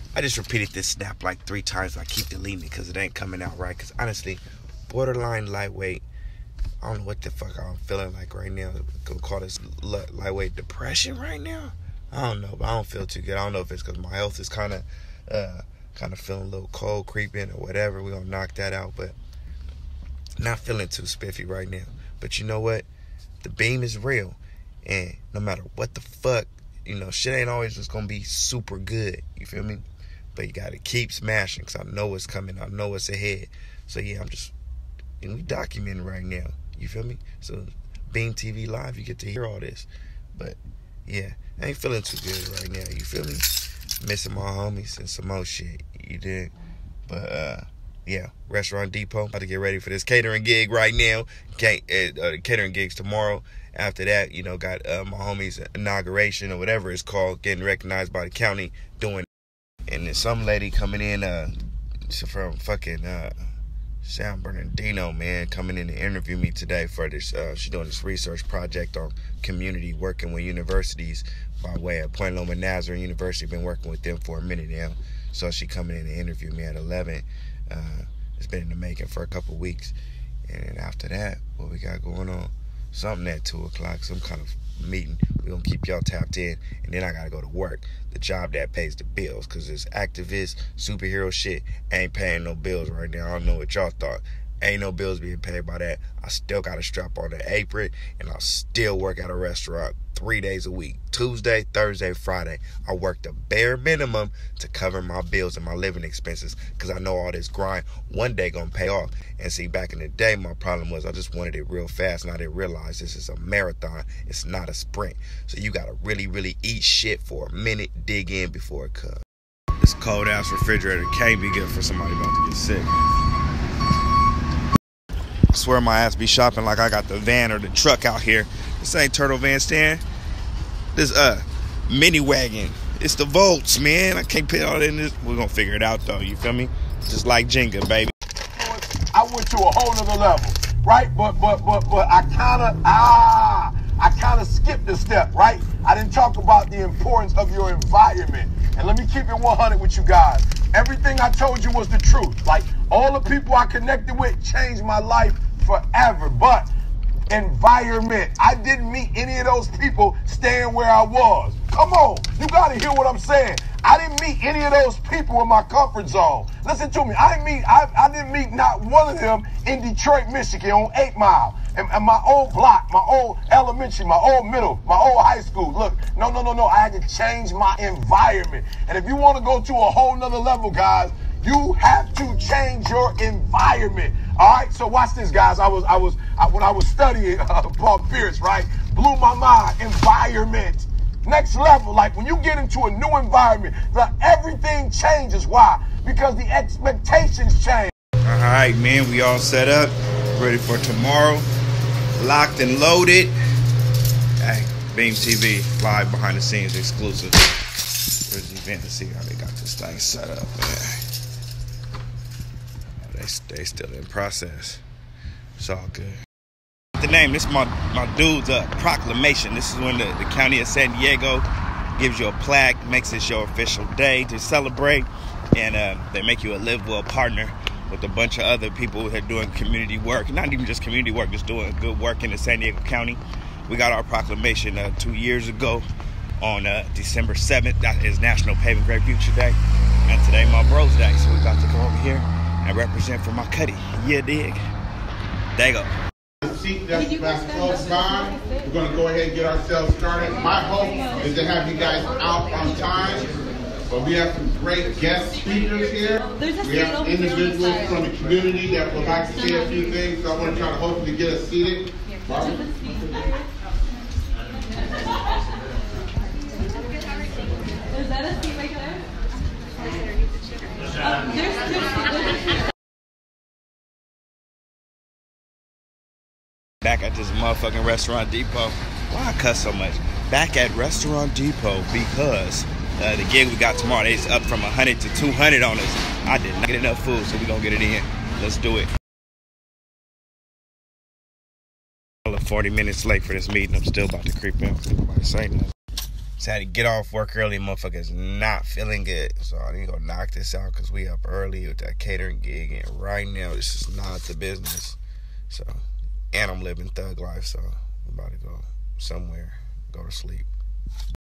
I just repeated this snap like 3 times. I keep deleting it because it ain't coming out right. Because honestly, borderline lightweight. I don't know what the fuck I'm feeling like right now. I'm gonna call this lightweight depression right now. I don't know, but I don't feel too good. I don't know if it's because my health is kind of feeling a little cold creeping or whatever. We're gonna knock that out, but not feeling too spiffy right now. But you know what? The beam is real, and no matter what the fuck, shit ain't always just gonna be super good. You feel me? But you gotta keep smashing, because I know it's coming. I know it's ahead. So yeah, we documenting right now. You feel me? So Beam TV Live, you get to hear all this. But yeah, I ain't feeling too good right now. You feel me? Missing my homies and some more shit. You did. But yeah, Restaurant Depot. About to get ready for this catering gig right now. Catering gigs tomorrow. After that, got my homies' inauguration or whatever it's called, getting recognized by the county, doing. And there's some lady coming in from fucking San Bernardino, man, coming in to interview me today for this. She's doing this research project on community working with universities by way of Point Loma Nazarene University. Been working with them for a minute now. So she coming in to interview me at 11. It's been in the making for a couple weeks. And then after that, what we got going on? Something at 2 o'clock, some kind of meeting. We're going to keep y'all tapped in. And then I got to go to work. The job that pays the bills. Because this activist, superhero shit ain't paying no bills right now. I don't know what y'all thought. Ain't no bills being paid by that. I still got to strap on the apron. And I still work at a restaurant 3 days a week. Tuesday, Thursday, Friday. I work the bare minimum to cover my bills and my living expenses. Because I know all this grind one day going to pay off. And see, back in the day, my problem was I just wanted it real fast. And I didn't realize this is a marathon. It's not a sprint. So you got to really, really eat shit for a minute. Dig in before it comes. This cold-ass refrigerator can't be good for somebody about to get sick. I swear my ass be shopping like I got the van or the truck out here. This ain't Turtle Van Stand. This mini wagon. It's the Volts, man. I can't put all in this. We're gonna figure it out though, you feel me? Just like Jenga, baby. I went to a whole nother level, right? But I kinda skipped a step, right? I didn't talk about the importance of your environment. And let me keep it 100 with you guys. Everything I told you was the truth. Like, all the people I connected with changed my life forever. But environment, I didn't meet any of those people staying where I was. Come on, you gotta hear what I'm saying. I didn't meet any of those people in my comfort zone. Listen to me, I didn't meet not one of them in Detroit, Michigan on 8 Mile. And my old block, my old elementary, my old middle, my old high school. Look, no. I had to change my environment. And if you want to go to a whole nother level, guys, you have to change your environment. All right, so watch this, guys. When I was studying Paul Pierce, right, blew my mind. Environment, next level. Like when you get into a new environment, everything changes. Why? Because the expectations change. All right, man, we all set up, ready for tomorrow. Locked and loaded. Hey, Beam TV, live behind the scenes, exclusive. Where's the event to see how they got this thing set up, man. They still in process. It's all good. The name, this is my dude's proclamation. This is when the county of San Diego gives you a plaque, makes this your official day to celebrate, and they make you a Live Well partner with a bunch of other people who are doing community work. Not even just community work, just doing good work in the San Diego County. We got our proclamation 2 years ago on December 7th. That is National Paving Great Future Day. And today my bro's day. So we got to come over here and represent for my cutty. Yeah, dig. There you go. Seat that's close by. We're going to go ahead and get ourselves started. My hope is to have you guys out on time. But we have some great guest speakers here. We have individuals from the community that would like to say a few things. So I want to try to hopefully get us seated. Barbara? Is that a seat right there? Back at this motherfucking Restaurant Depot. Why I cuss so much? Back at Restaurant Depot because the gig we got tomorrow, it's up from 100 to 200 on us. I did not get enough food, so we're going to get it in. Let's do it. I'm 40 minutes late for this meeting. I'm still about to creep in. Nobody say nothing. So I had to get off work early. Motherfuckers not feeling good. So I need to go knock this out because we up early with that catering gig. And right now, this is not the business. So, and I'm living thug life. So I'm about to go somewhere, go to sleep.